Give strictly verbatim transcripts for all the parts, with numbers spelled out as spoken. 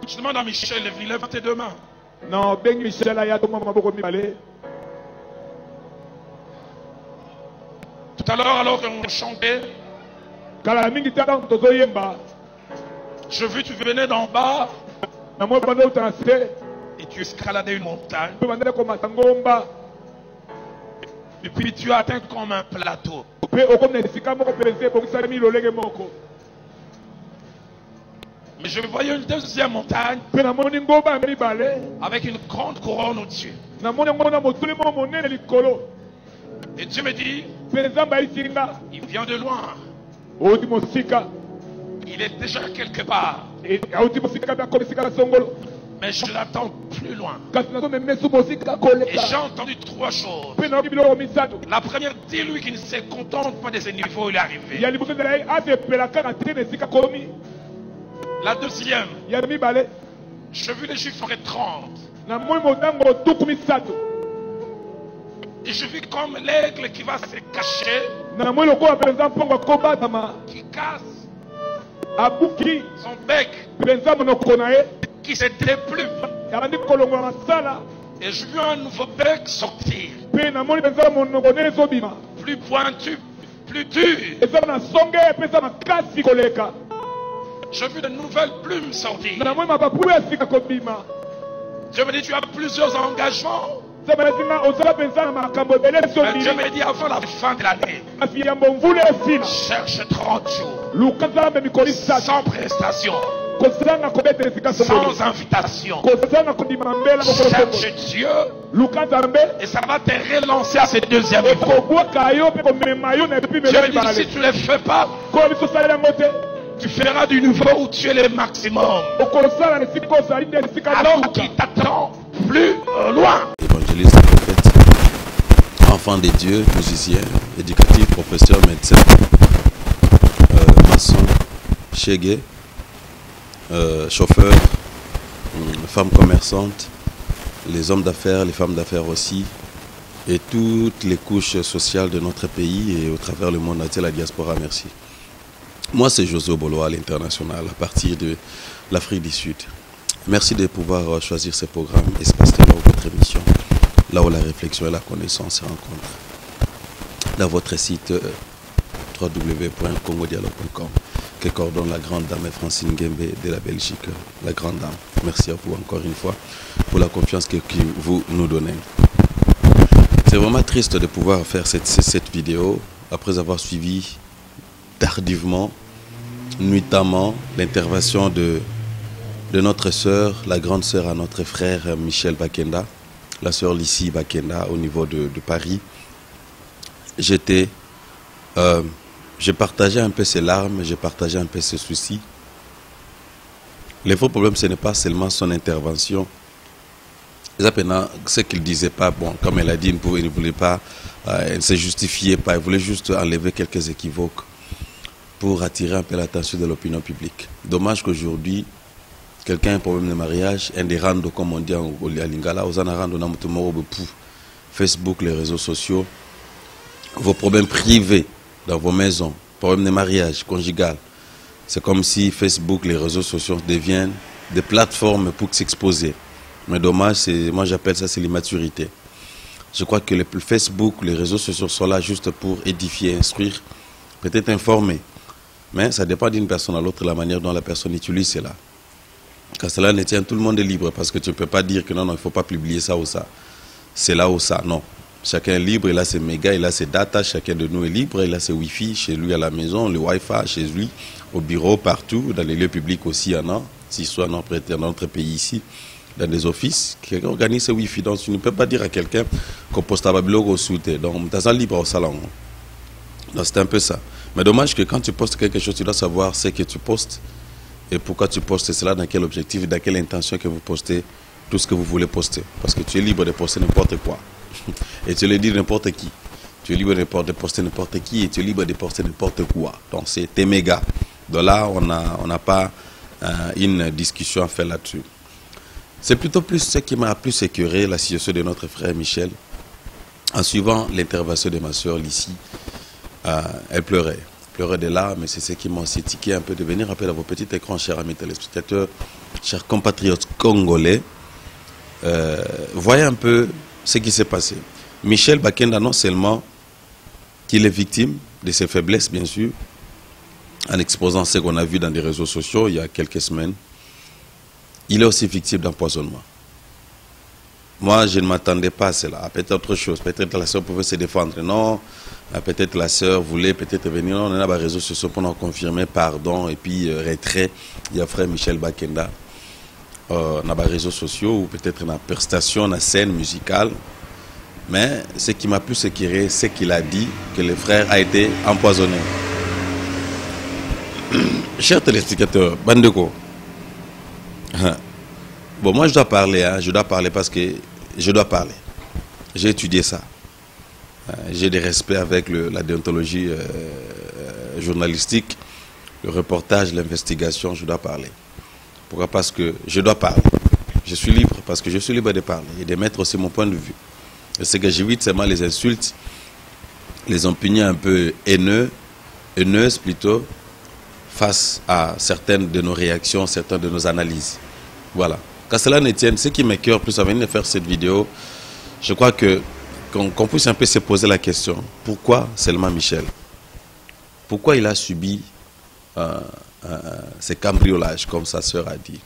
Je demande à Michel, lève tes deux mains. Non, ben Michel, il y a tout le monde qui aller. Tout à l'heure, alors qu'on chantait, je vis tu venais d'en bas et tu escaladais une montagne. Et puis tu as atteint comme un plateau. Mais je voyais une deuxième montagne avec une grande couronne au-dessus. Et Dieu me dit, il vient de loin. Il est déjà quelque part. Mais je l'attends plus loin. Et j'ai entendu trois choses. La première, dis-lui qu'il ne se contente pas de ce niveau où il est arrivé. La deuxième, je vis les chiffres trente. Et je vis comme l'aigle qui va se cacher, qui casse son bec, qui se déplume. Et je vis un nouveau bec sortir, plus pointu, plus dur. Je vis de nouvelles plumes sortir. Dieu me dit, tu as plusieurs engagements. Mais Dieu me dit, avant la fin de l'année, cherche trente jours, sans prestation, sans invitation. Cherche Dieu, et ça va te relancer à ce deuxième niveau. Dieu me dit, si tu ne le fais pas, tu feras du nouveau où tu es le maximum. Alors qu'il t'attend plus loin. Évangéliste, prophète, enfant de Dieu, musicien, éducatif, professeur, médecin, euh, maçon, chégué, euh, chauffeur, euh, femme commerçante, les hommes d'affaires, les femmes d'affaires aussi, et toutes les couches sociales de notre pays et au travers le monde entier, la diaspora, merci. Moi, c'est José Obolo à l'international, à partir de l'Afrique du Sud. Merci de pouvoir choisir ce programme, Espace Ténor, votre émission, là où la réflexion et la connaissance se rencontrent. Dans votre site w w w point congo dialogue point com, que coordonne la grande dame Francine Gembe de la Belgique, la grande dame. Merci à vous encore une fois pour la confiance que, que vous nous donnez. C'est vraiment triste de pouvoir faire cette, cette vidéo après avoir suivi tardivement, nuitamment, l'intervention de, de notre sœur, la grande sœur à notre frère Michel Bakenda, la sœur Lissi Bakenda au niveau de, de Paris. J'étais, euh, j'ai partagé un peu ses larmes, j'ai partagé un peu ses soucis. Le faux problème, ce n'est pas seulement son intervention. Ce qu'il ne disait pas, bon, comme elle a dit, il ne, pouvait, il ne voulait pas, euh, elle ne se justifiait pas, il voulait juste enlever quelques équivoques pour attirer un peu l'attention de l'opinion publique. Dommage qu'aujourd'hui, quelqu'un a un problème de mariage, un des randos, comme on dit en Lingala, aux anarando, Facebook, les réseaux sociaux, vos problèmes privés dans vos maisons, problèmes de mariage conjugal. C'est comme si Facebook, les réseaux sociaux deviennent des plateformes pour s'exposer. Mais dommage, moi j'appelle ça c'est l'immaturité. Je crois que le Facebook, les réseaux sociaux sont là juste pour édifier, instruire, peut-être informer. Mais ça dépend d'une personne à l'autre, la manière dont la personne utilise cela. Quand cela ne tient, tout le monde est libre parce que tu ne peux pas dire que non, non, il ne faut pas publier ça ou ça. C'est là ou ça, non. Chacun est libre, il a ses mégas, il a ses data, chacun de nous est libre, il a ses wifi chez lui à la maison, le wifi chez lui, au bureau, partout, dans les lieux publics aussi, il y en a, s'il soit dans notre pays ici, dans des offices, qui organisent ce wifi. Donc tu ne peux pas dire à quelqu'un qu'on poste à Babylone au soute. Donc tu es libre au salon. Donc c'est un peu ça. Mais dommage que quand tu postes quelque chose, tu dois savoir ce que tu postes et pourquoi tu postes cela, dans quel objectif, dans quelle intention que vous postez tout ce que vous voulez poster. Parce que tu es libre de poster n'importe quoi. Et tu le dis n'importe qui. Tu es libre de poster n'importe qui et tu es libre de poster n'importe quoi. Donc c'est tes mégas. Donc là, on n'a on n'a pas euh, une discussion à faire là-dessus. C'est plutôt plus ce qui m'a plus écœuré, la situation de notre frère Michel. En suivant l'intervention de ma soeur Lissi, euh, elle pleurait. pleurer des larmes, et c'est ce qui m'a aussi tiqué un peu de venir un peu dans vos petits écrans, chers amis téléspectateurs, chers compatriotes congolais. Euh, voyez un peu ce qui s'est passé. Michel Bakenda, non seulement qu'il est victime de ses faiblesses, bien sûr, en exposant ce qu'on a vu dans les réseaux sociaux il y a quelques semaines, il est aussi victime d'empoisonnement. Moi, je ne m'attendais pas à cela. Peut-être autre chose. Peut-être la sœur pouvait se défendre. Non. Peut-être la sœur voulait peut-être venir. Non, on a des réseaux sociaux pour nous confirmer pardon et puis euh, retrait. Il y a frère Michel Bakenda. Euh, on a des réseaux sociaux ou peut-être une prestation, une scène musicale. Mais ce qui m'a plus sécuré, c'est qu'il a dit que le frère a été empoisonné. Chers téléspectateurs, Bandeko. Bon, moi je dois parler, hein, je dois parler parce que je dois parler. J'ai étudié ça. J'ai des respects avec le, la déontologie euh, journalistique, le reportage, l'investigation, je dois parler. Pourquoi? Parce que je dois parler. Je suis libre parce que je suis libre de parler et de mettre aussi mon point de vue. Et ce que j'évite seulement les insultes, les opinions un peu haineuses, haineuses plutôt, face à certaines de nos réactions, certaines de nos analyses. Voilà. Qu'à cela ne tienne, ce qui m'écoeure plus à venir de faire cette vidéo, je crois que qu'on qu'on puisse un peu se poser la question, pourquoi seulement Michel? Pourquoi il a subi euh, euh, ces cambriolages, comme sa sœur a dit?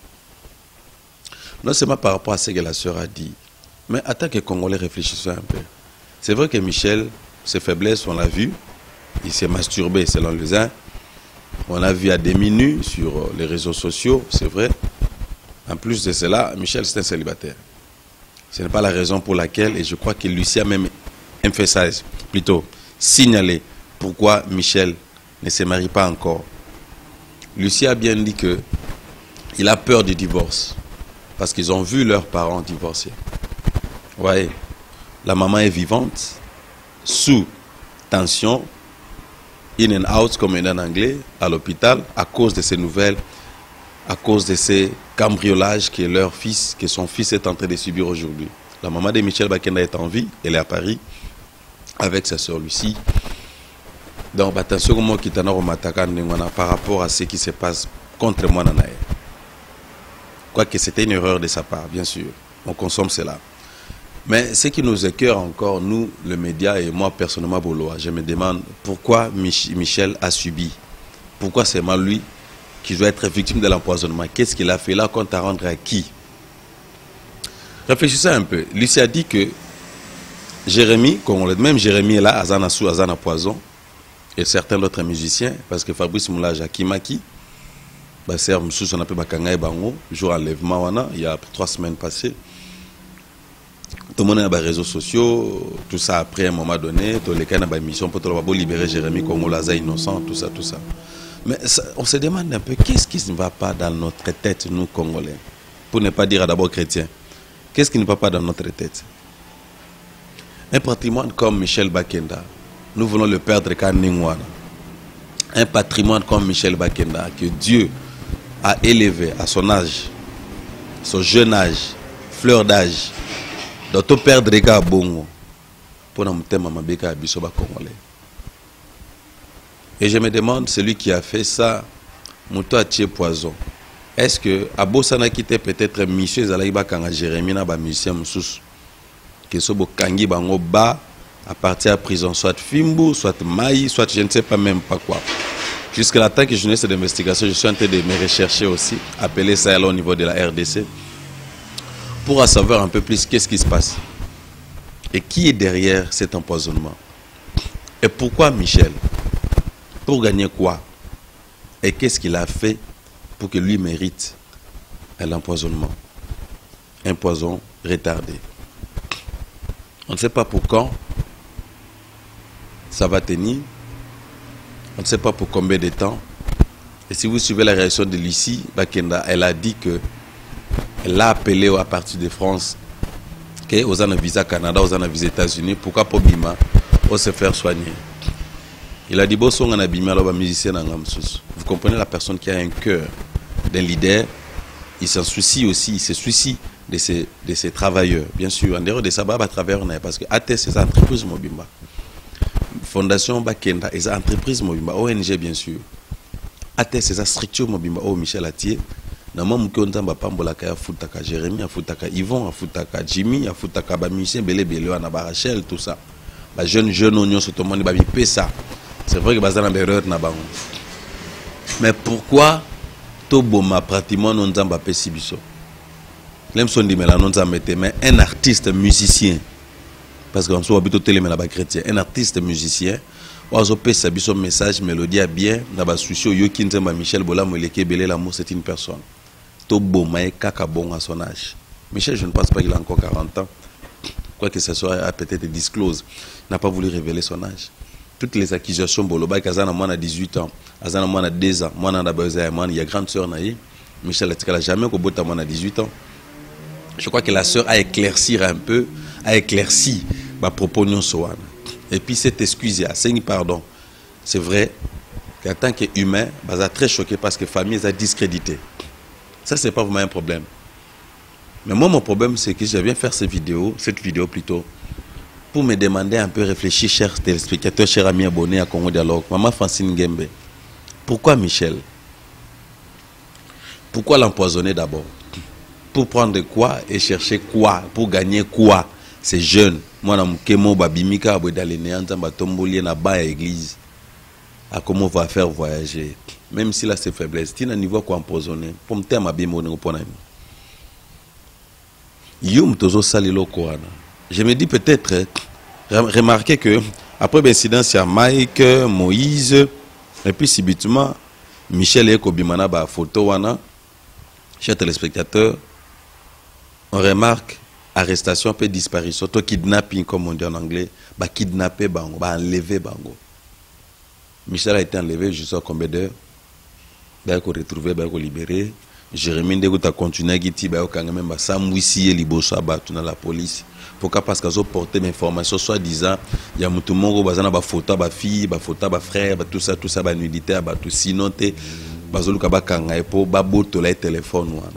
Non seulement par rapport à ce que la sœur a dit, mais en tant que Congolais, réfléchissons un peu. C'est vrai que Michel, ses faiblesses, on l'a vu, il s'est masturbé selon les uns, on l'a vu à demi nu sur les réseaux sociaux, c'est vrai. En plus de cela, Michel, c'est un célibataire. Ce n'est pas la raison pour laquelle, et je crois que Lucie a même emphasisé, plutôt signalé pourquoi Michel ne se marie pas encore. Lucie a bien dit que il a peur du divorce, parce qu'ils ont vu leurs parents divorcer. Vous voyez, la maman est vivante, sous tension, in and out, comme on dit en anglais, à l'hôpital, à cause de ces nouvelles, à cause de ces cambriolages que leur fils, que son fils est en train de subir aujourd'hui. La maman de Michel Bakenda est en vie, elle est à Paris, avec sa soeur Lucie. Donc, attention comment Kitana Romataka par rapport à ce qui se passe contre moi, Nanae. Quoique c'était une erreur de sa part, bien sûr. On consomme cela. Mais ce qui nous écoeure encore, nous, le média et moi personnellement, Boloa, je me demande pourquoi Mich Michel a subi. Pourquoi c'est mal lui qui doit être victime de l'empoisonnement? Qu'est-ce qu'il a fait là, compte à rendre à qui? Réfléchissez un peu. Lucie a dit que Jérémy, même Jérémy est là, Azana Sou, Azana Poison, et certains autres musiciens, parce que Fabrice Moulage a Kimaki, Basser Moussous, on appelle Bakanga et Bango, jour enlèvement, il y a trois semaines passées. Tout le monde a des réseaux sociaux, tout ça après, à un moment donné, tous les cas dans mission pour libérer Jérémy Congolaza innocent, tout ça, tout ça. Mais ça, on se demande un peu, qu'est-ce qui ne va pas dans notre tête, nous, Congolais? Pour ne pas dire d'abord chrétiens. Qu'est-ce qui ne va pas dans notre tête? Un patrimoine comme Michel Bakenda, nous voulons le perdre quand Ningwana. Un patrimoine comme Michel Bakenda, que Dieu a élevé à son âge, son jeune âge, fleur d'âge, doit tout perdre les gars à Bongo pour nous mettre ma béka à Bissoba Congolais. Et je me demande, celui qui a fait ça, Mouto a tué poison. Est-ce que Abosana quitté peut-être Michel Zalaïba Kanga Jérémy n'a pas musicien Moussous que Sobo Kangi Bango Ba à partir de la prison, soit Fimbu, soit Maï, soit je ne sais pas même pas quoi. Jusqu'à la temps que je n'ai cette investigation, je suis en train de me rechercher aussi, appeler ça au niveau de la R D C, pour savoir un peu plus qu'est-ce qui se passe. Et qui est derrière cet empoisonnement. Et pourquoi Michel? Pour gagner quoi? Et qu'est-ce qu'il a fait pour que lui mérite l'empoisonnement? Un poison retardé. On ne sait pas pour quand ça va tenir. On ne sait pas pour combien de temps. Et si vous suivez la réaction de Lucie Bakenda, elle a dit que elle a appelé à partir de France que aux ana visa Canada, aux ana visa États-Unis, pourquoi pour Bima, pour se faire soigner. Il a dit bon son ana Bima là musicien dans Gamsus. Vous comprenez, la personne qui a un cœur d'un leader, il s'en soucie aussi, il se soucie de ses de ses travailleurs, bien sûr. En dehors de ça, à travers parce que A T c'est entreprise Mobimba. fondation bakenda et entreprise mobimba O N G bien sûr A T S structure mobimba o Michel Atier na mwa muke nzamba pambola ka futaka Jérémy afutaka Yvon afutaka Jimmy afutaka ba musicien belé belé wana ba Rachel tout ça ba jeune jeune oignon sur tout le monde ba bi pesa c'est vrai que bazana erreur na bango mais pourquoi to boma pratiquement non nzamba pesi biso lem son di mela non nzamba te mais un artiste musicien parce que on soit habitué télé mais là ba chrétien un artiste musicien ozo pesa biso message mélodie bien na ba souci yo ki nzamba Michel Bolamo leke belé l'amour c'est une personne to boma e kaka bon à son âge Michel je ne pense pas qu'il a encore quarante ans quoi que ce soit a peut-être disclose n'a pas voulu révéler son âge toutes les accusations boloba kazana moi à dix-huit ans azana moi à deux ans moi na baza moi il y a grande sœur naïe Michel Atikala jamais ko bota moi à dix-huit ans je crois que la sœur a éclaircir un peu a éclairci ma propos non soana et puis cette excuse a c'est pardon c'est vrai qu'en tant qu'humain baza très choqué parce que famille a discrédité ça c'est pas vraiment un problème mais moi mon problème c'est que je viens faire cette vidéo cette vidéo plutôt pour me demander un peu réfléchir, chers téléspectateurs, chers amis abonnés à Congo Dialogue. Maman Francine Gembe, pourquoi Michel? Pourquoi l'empoisonner d'abord? Pour prendre quoi et chercher quoi? Pour gagner quoi? C'est jeune. Moi, je suis babimika na ba église. À comment on va faire voyager? Même si là c'est faiblesse, tu n'as niveau quoi empoisonner. Pour me terme abimo ne pas nami. Yum tozo salilo korana. Je me dis peut-être, remarquez que après l'incident, il y a Mike, Moïse, et puis subitement, Michel et Kobimana, ba photo, wana. Chers téléspectateurs, on remarque arrestation, puis disparition, toi kidnapping, comme on dit en anglais, ba kidnapper, bango, ba enlever, bango. Michel a été enlevé jusqu'à combien d'heures? Ba ko retrouver, ba ko libérer. Jérémy Ndego a continué à giti, ba ko même ba samwisi liboso abatu na la police. Pourquoi? Parce qu'ils ont porté mes informations, soit disant, il y a tout le monde qui a photo, ba fille, ba photo, ba frère, tout ça, tout ça, ba nudité, ba tout sinon, te, ba zoluka ba kanga epo, ba boto la téléphone wana.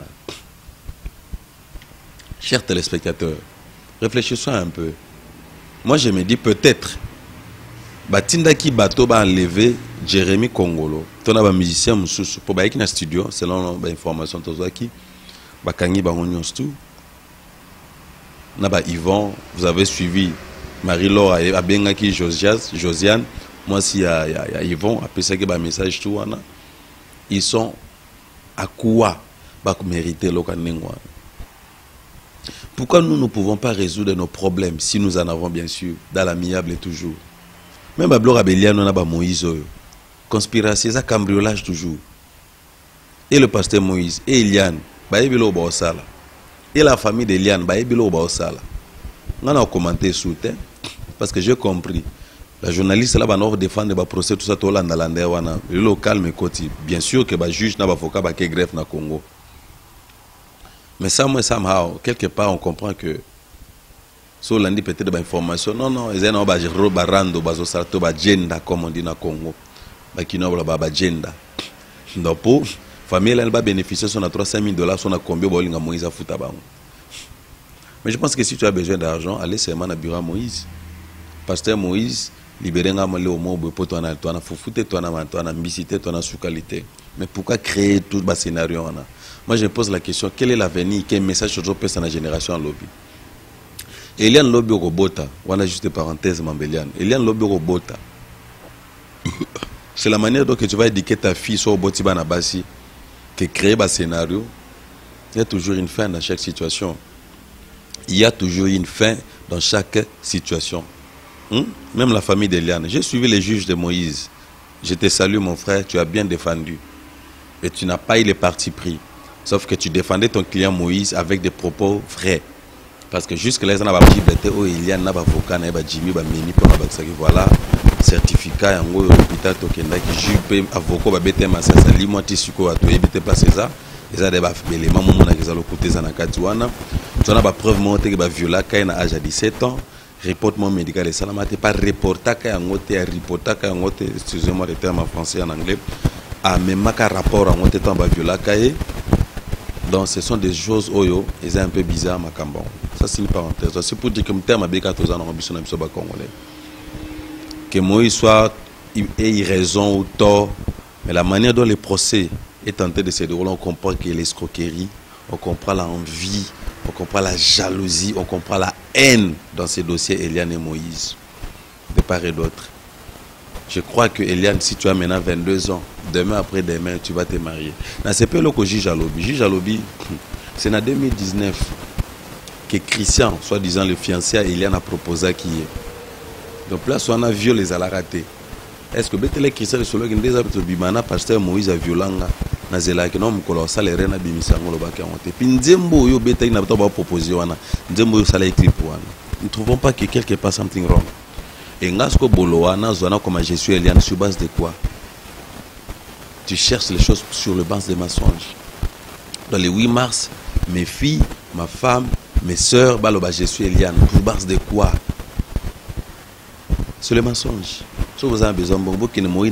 Chers téléspectateurs, réfléchissons un peu. Moi, je me dis peut-être, ba tinda ki bato ba enlever Jérémy Kongolo, ton ba musicien mususu, pour ba yaki na studio, selon ba information tozaki, ba kangi ba onions tout. Naba Yvon, vous avez suivi Marie-Laure a bien qui Josiane, moi si il y a Yvon, après ça que ba message tout wana, ils sont à quoi ba mériter lokanengwa. Pourquoi nous ne pouvons pas résoudre nos problèmes si nous en avons bien sûr dans l'amiable et toujours. Même ba Blora Beliano na ba Moïse, conspiration, ça cambriolage toujours. Et le pasteur Moïse et Eliane, ba ebilo ba osala. Et la famille d'Eliane, bah, on a commenté sous terre parce que j'ai compris. La journaliste là, va nous défendre le procès, tout ça, tout là, le local, mais côté. Bien sûr que le juge n'a pas fait que greffe na Congo. Mais ça, moi, somehow, quelque part, on comprend que. So, on dit peut-être des informations. Non, non, ils ont un roba rando, bazo salto, ba agenda, comme on dit na Congo. Bah, qui n'a pas agenda. Donc, pour. Famille, elle va bénéficier de trois cent mille dollars, son a combien de Moïse à foutre. Mais je pense que si tu as besoin d'argent, allez seulement à bureau Moïse. Pasteur Moïse, libérez un peu au mot pour toi, tu as foutu, tu as ambicité, tu as sous-qualité. Mais pourquoi créer tout ce scénario? Moi, je pose la question, quel est l'avenir, quel message je peux dans la génération en lobby? Eliane Lobby Robota, on a juste parenthèse, Mambeliane. Eliane Lobby Robota. C'est la manière dont tu vas éduquer ta fille sur Botibana Bassi. Que créer un scénario, il y a toujours une fin dans chaque situation. Il y a toujours une fin dans chaque situation. Hum? Même la famille d'Eliane. J'ai suivi les juges de Moïse. Je te salue mon frère, tu as bien défendu. Et tu n'as pas eu les partis pris. Sauf que tu défendais ton client Moïse avec des propos vrais. Parce que jusque-là, il y a des libertés où Eliane n'a pas avocat, n'a pas Jimmy, n'a pas Mini, voilà. Certificat en hôpital tokenda qui jupe avocat ba bete masasa limo tisiko ato ebite pas ça eza de ba élément momo na kezalo côté za na kati wana tu na ba preuve monte que ba viola kai na âge de dix-sept ans reportement médical et salama te pas reporta kai ngote ya reporta kai ngote excusez-moi le terme en français en anglais a même ka rapport en ngote temps ba viola kai donc ce sont des choses oyo eza un peu bizarre makambo ça c'est une parenthèse c'est pour dire que me terme abeka tozana ambition na biso ba congolais. que Moïse soit ait raison ou tort, mais la manière dont le procès est tenté de se dérouler, on comprend qu'il y a l'escroquerie, on comprend l'envie, on comprend la jalousie, on comprend la haine dans ces dossiers Eliane et Moïse, de part et d'autre. Je crois que Eliane, si tu as maintenant vingt-deux ans, demain après demain, tu vas te marier. C'est pas le que juge à lobby. Juge à lobby, c'est en deux mille dix-neuf que Christian, soi-disant le fiancé à Eliane, a proposé qui est. Donc là, on a violé les ala raté. Est-ce que les Christian, le des habits bimana, pasteur Moïse a violanga, na zela que non mukolo sala rena bimisango lo baka honte. Puis nzembo yo beta ina ba proposer wana. Nzembo yo sala équipe wana. Nous ne trouvons pas que quelque part something wrong. Et ngasko boloana zona comme je suis Eliane sur base de quoi? Tu cherches les choses sur le base des mensonges. Dans le huit mars, mes filles, ma femme, mes sœurs, baloba je suis Eliane sur base de quoi? C'est le mensonge. Si vous avez besoin de Moïse,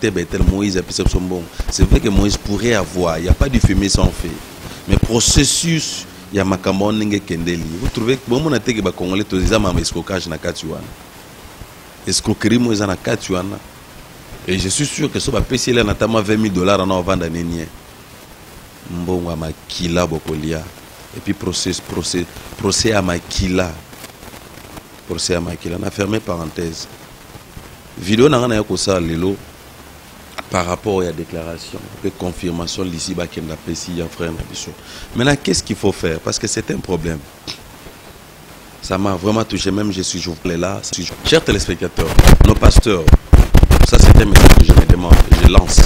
c'est vrai que Moïse pourrait avoir, il n'y a pas de fumée sans feu. Mais processus, il y a Makamon Kendeli. Vous trouvez que bon, on a été que les Congolais, tous ont des escroquages dans Katuana. Escroquerie, moi, dans Katuana. Et je suis sûr que ce va payer notamment vingt mille dollars en vente à Nénier. Bon, à Makila, Bokolia. Et puis procès, procès, procès à Makila. Procès à Makila. On a fermé parenthèse. Vidéo n'a rien à ça lelo par rapport à la déclaration, la confirmation l'ici bas qui n'a pas ici un frère Nabiso. Maintenant, qu'est-ce qu'il faut faire? Parce que c'est un problème. Ça m'a vraiment touché, même je suis joué là. Chers téléspectateurs, nos pasteurs, ça c'est un message que je me demande, je lance.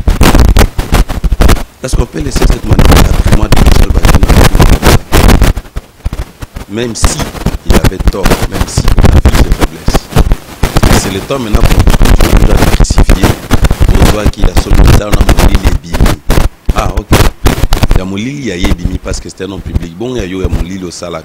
Est-ce qu'on peut laisser cette manière de moi de Michel Bakina, même si il avait tort, même si on a vu ses faiblesses? C'est le temps maintenant pour que tu vas crucifier pour voir qu'il a seulement ça, on a mon lit et bimi. Ah, ok. Il y a mon lit, il y a bimi parce que c'était un nom public. Bon, il y a mon lit au salac.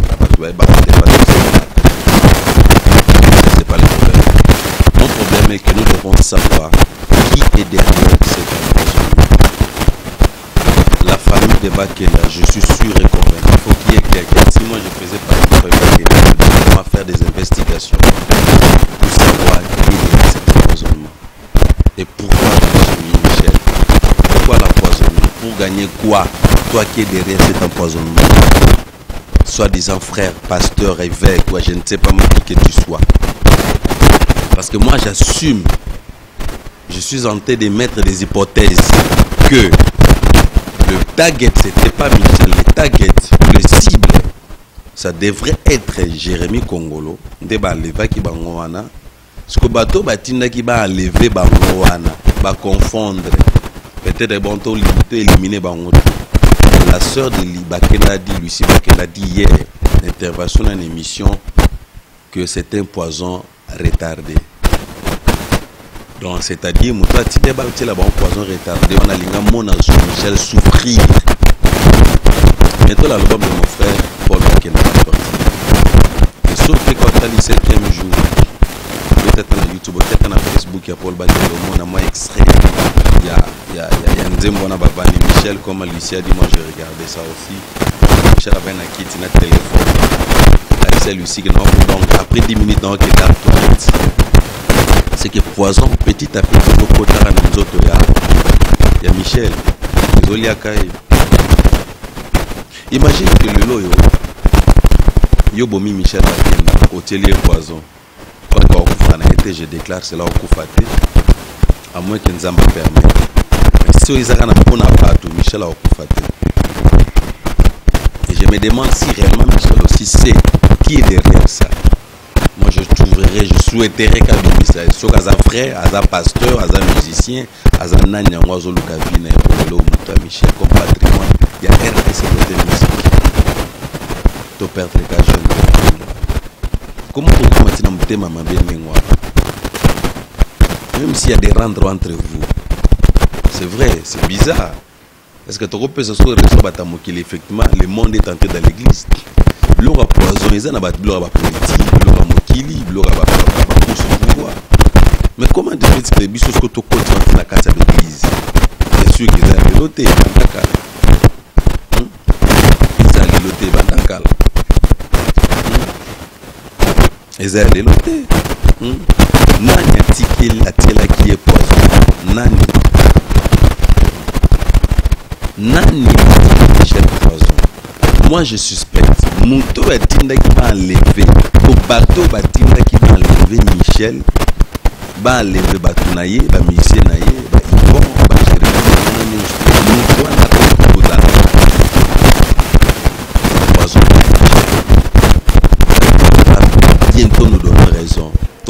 C'est pas le problème. Mon problème est que nous devons savoir qui est derrière cet empoisonnement. La famille de Bakena, je suis sûr et convaincu. Il faut qu'il y ait quelqu'un. Si moi je faisais partie de la famille de Bakena, je devrais faire des investigations pour savoir qui est derrière cet empoisonnement. Et pourquoi Michel? Pourquoi l'empoisonnement? Pour gagner quoi? Toi qui es derrière cet empoisonnement, soi-disant frère, pasteur, évêque, quoi, je ne sais pas moi qui que tu sois. Parce que moi j'assume, je suis en train de mettre des hypothèses que le target c'était pas Michel, le target, le cible, ça devrait être Jérémy Kongolo. Ndeba leva ki bangoana. Ce que bateau batinda qui va enlever bangoana, va confondre. Peut-être bon taux limité éliminer bangoto. La sœur de Bakena dit, Lucie Bakena dit hier, intervention dans une émission, que c'est un poison retardé. Donc, c'est-à-dire, Moussa Tideba, c'est là-bas un poison retardé, on a l'ingam mon Michel souffrir. Bientôt, l'album de mon frère, Paul Bakena, est sorti. Et sauf que quand tu as le septième jour, peut-être dans YouTube, peut-être dans Facebook, il y a Paul Bakena, on a moins extrait. Il y a, il y a, il y a Nzembona Babani Michel, comme Lucie a dit, moi j'ai regardé ça aussi. Michel avait un kit, un téléphone. C'est Lucie qui donc après dix minutes, donc il est à toilette. C'est que poison, petit à petit, il y a Michel, désolé à Kaye. Imagine que le loyo, Yobomi Michel Bakena, hôtelier poison. Quand je déclare cela au Koufaté, à moins que Nzamba permette. Mais si ils ont un peu Michel a Koufaté. Et je me demande si réellement Michel aussi sait qui est derrière ça. Moi je trouverais, je souhaiterais qu'à Michel, soit à un frère, à un pasteur, à un musicien, à un nani, à un oiseau Lucavine, à Michel comme patrimoine. Il y a R T C côté musique. Tu perds les cas jeunes. Comment on peut continuer à me dire maman bien mémoire? Même s'il y a des rendre entre vous, c'est vrai, c'est bizarre. Est-ce que tu peux se souvenir de effectivement, le monde est entré dans l'église. L'eau a poisonné, l'eau a politique, l'eau a mokili, l'eau a pouvoir. Mais comment tu fais que les bisous que tu continues dans la casse de l'église? Bien sûr qu'ils ont l'éloté, bandakal. Ils ont l'éloté, bandakal. Ils ont l'éloté. Hmm? Nani atikeli atela qui est poison? Nani? Nani Michel poison? Moi je suspecte. Mouto a tinda qui va enlever. Au bateau va tinda qui va enlever Michel. Va enlever Batounaye, va Michel Naye, va Yvon, va Jérémy. Mouto a pas tout là. Poison. Bientôt nous donnons raison.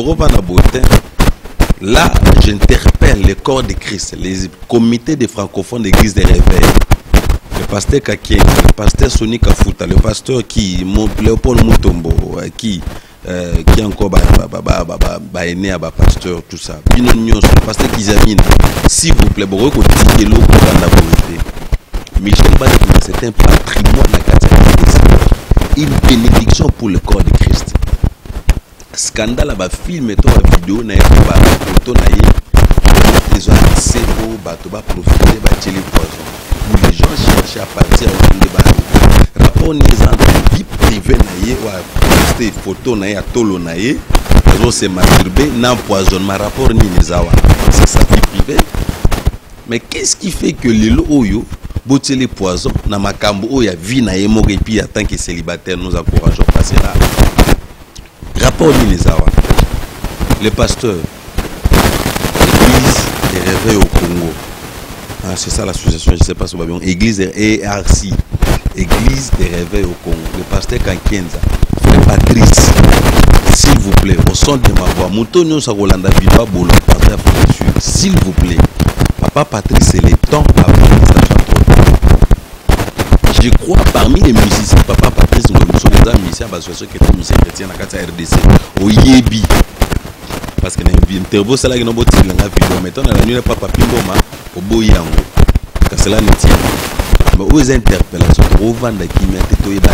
Là, j'interpelle le corps de Christ, les comités des francophones d'église des réveils, le pasteur Kakien, le pasteur Sonny Kafuta, le pasteur qui, Léopold Moutombo, qui, euh, qui encore bah, bah, bah, bah, bah, bah, bah, aîné à bah, pasteur, tout ça. Le pasteur Kizamine, s'il vous plaît, vous reconnaissez l'eau pour la volonté. Michel Badi, c'est un patrimoine à Katia, une bénédiction pour le corps de Christ. Scandale à film et la vidéo na ba photo na yé les ont accès au bateau ba profiter ba tirer poison où les gens cherchent à partir au de ba rapport ni en vie privée na yé wa poster photo na yé tolo na yé ils ont se masturber n'empoisonnement rapport ni les awa c'est sa vie privée. Mais qu'est-ce qui fait que les oyo botter les poisons na makambo oya vie na yé moko et puis en tant que célibataire nous encourageons à passer là. Rapport Minezawa, le pasteur, l'église des réveils au Congo. Ah, c'est ça l'association, je ne sais pas si vous avez église des A R C, église des réveils au Congo. Le pasteur Kankenza, frère Patrice, s'il vous plaît, au son de ma voix, Moutonio Sagolanda Biba Bolo, pasteur Fondation, s'il vous plaît, papa Patrice, c'est le temps avant que ça soit trop tard. Je crois parmi les musiciens, papa Patrice, nous sommes des musiciens, parce que ceux qui étaient musiciens chrétiens dans la R D C, au Yébi. Parce que nous interview ça là qui nous botte dans la vidéo. Maintenant, la nuit, papa Pimboma, au Boyango. Parce que cela ne tient pas. Mais aux interpellations, au Vanda qui m'a été toyé dans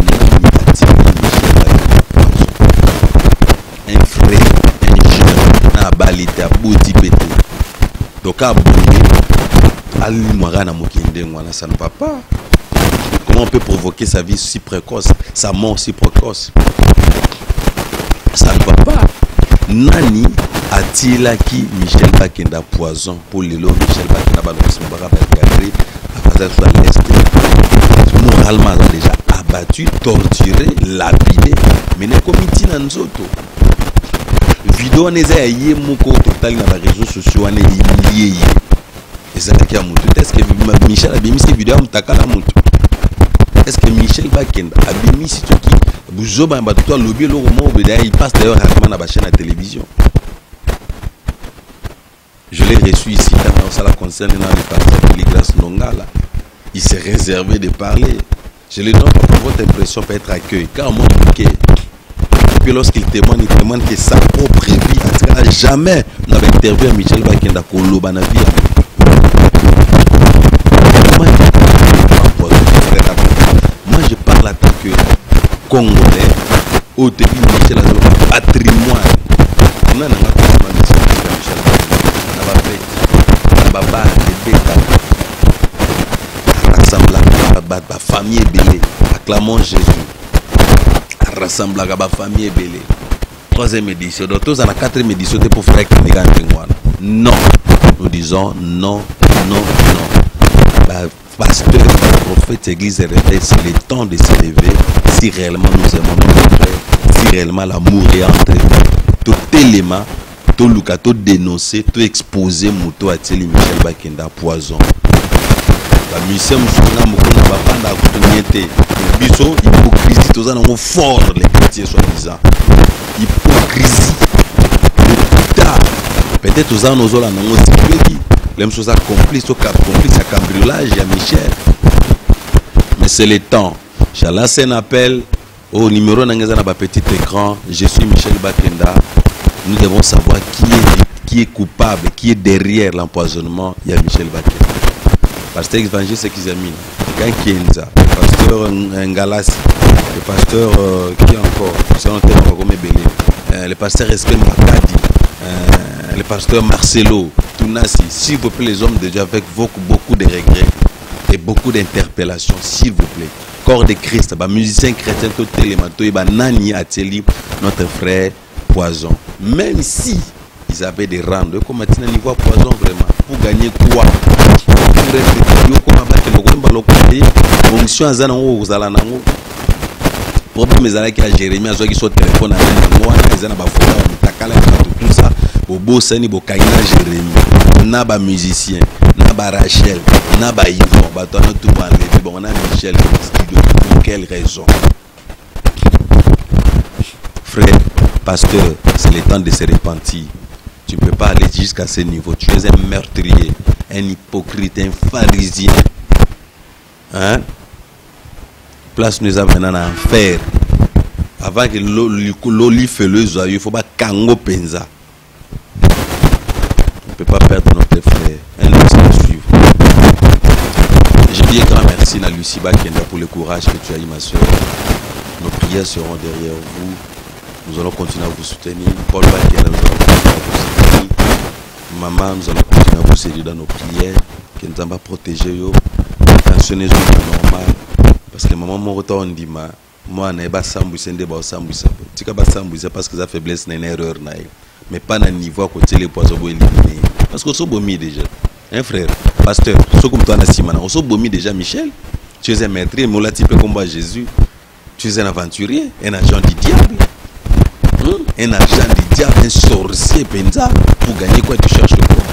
un frère, un jeune, un balité, un bouti pété. Donc, à Bouyé, à l'Imouara, ça ne va pas. Comment on peut provoquer sa vie si précoce, sa mort si précoce? Ça ne va pas. Nani a-t-il acquis Michel Bakenda poison pour les lots Michel Bakenda moralement déjà abattu, torturé, lapidé, mais ne commis dans nous autres. Vidéo n'est a yé moko total dans les réseaux sociaux on est lié. Et ça qui a monté. Est-ce que Michel a bien mis ces vidéos à Moutakala monté? Est-ce que Michel Bakenda a mis ce qui Bouzoba Mbatoua lobby le roman il passe d'ailleurs rarement dans la chaîne à télévision. Je l'ai reçu ici quand ça la concerne dans le parti de l'Igras Nongala. Il s'est réservé de parler. Je le donne pour votre impression peut être accueilli. Car moi que puis lorsqu'il témoigne, il témoigne que sa propre vie, en tout cas jamais n'avait interviewé Michel Bakenda Koloba na vie. Moi je parle en tant que Congolais, au début Michel a un patrimoine. On a un patrimoine de Michel on a fait la baba de Beta, rassemble la famille belée, acclamons Jésus, rassemble la famille belée. Troisième édition, d'autres en a quatrième édition pour faire que les gars non, nous disons non, non, non. Pasteur, prophète, église et réveil, c'est le temps de se lever si réellement nous aimons notre frère, si réellement l'amour est entre nous. Tout élément, tout Luka, tout dénoncer, tout exposer, Mouto Ateli Michel Bakenda poison. La mission Moussona Moukouna Bapanda Koutouniete, Bisso, hypocrisie, tout ça, nous fort les chrétiens soi-disant. Hypocrisie. Peut-être tout ça, nous allons nous dire. Même chose à complice, au cap complice à cambriolage, il y a Michel. Mais c'est le temps. J'ai lancé un appel au numéro de petit écran. Je suis Michel Bakenda. Nous devons savoir qui est, qui est coupable, qui est derrière l'empoisonnement. Il y a Michel Bakenda. Pasteur évangéliste Kizamine, Kankenza, le pasteur Ngalassi, le pasteur euh, qui encore, c'est un thème euh, le pasteur Eskel Makadi, euh, le pasteur Marcelo. S'il vous plaît, les hommes de Dieu, avec beaucoup, beaucoup de regrets et beaucoup d'interpellations, s'il vous plaît. Corps de Christ, bah, musicien chrétien, tout élément, tout nani ateli notre frère poison. Même si ils avaient des rangs, comme maintenant niveau à poison vraiment, pour gagner quoi? Problème est avec Jérémie, à ceux qui sont au téléphone, ils ont tout ça. Au beau Sani, au Kaina Jérémie, Naba musicien, Naba Rachel, Naba Yvon, Baton tout enlevé. Bon, on a Michel pour quelle raison? Frère, pasteur, c'est le temps de se repentir. Tu ne peux pas aller jusqu'à ce niveau. Tu es un meurtrier, un hypocrite, un pharisien. Hein? Place nous a maintenant en enfer. Avant que l'oli fait le zoyeux, il faut pas kango penza. On ne peut pas perdre notre frère. Un autre suivre. Je dis un grand merci à Lucie Bakenda pour le courage que tu as eu, ma soeur. Nos prières seront derrière vous. Nous allons continuer à vous soutenir. Paul Bakenda, nous allons continuer à vous soutenir. Maman, nous allons continuer à vous aider dans nos prières. Que nous allons protéger. Attentionnez vous normal. Parce que maman, mon retour, on dit, moi, je ne sais pas si je suis parce que la faiblesse n'est une erreur. Mais pas dans le niveau à côté les poissons pour éliminer. Parce qu'on s'est bomi déjà. Un frère, pasteur, ce comme toi, on s'est bomi déjà, Michel. Tu es un maître, mais on l'a typé comme Jésus. Tu es un aventurier, un agent du diable. Hum? Un agent du diable, un sorcier, penza. Pour gagner quoi, tu cherches quoi?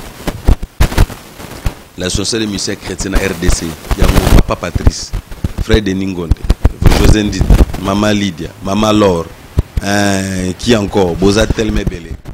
La société de musiciens chrétiens à R D C, il y a mon papa Patrice, frère de Ningonde, José Ndidi, maman Lydia, maman Laure, hein, qui encore, Bozatel Mebele.